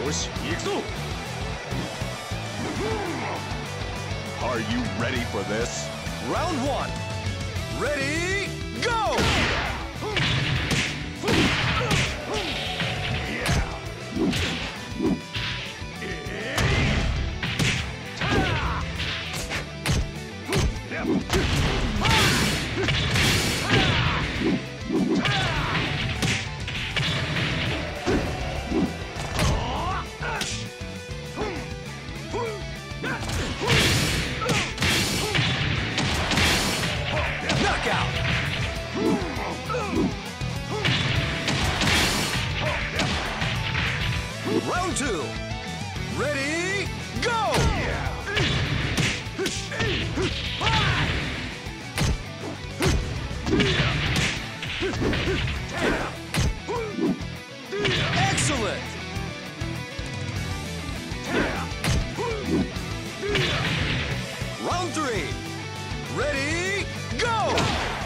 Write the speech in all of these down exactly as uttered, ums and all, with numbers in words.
よし、行くぞ。 Are you ready for this? Round one. Ready, go! Round two. Ready, go! Excellent! Round three. Ready, go!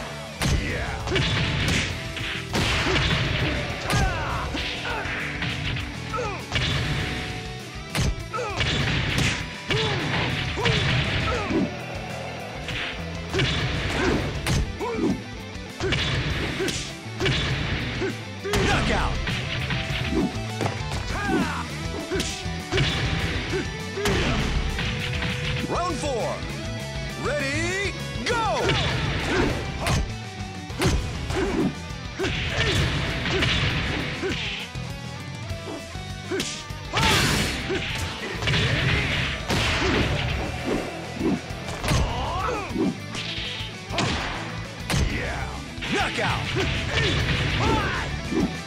Knockout! Round four. Ready, go! Knockout!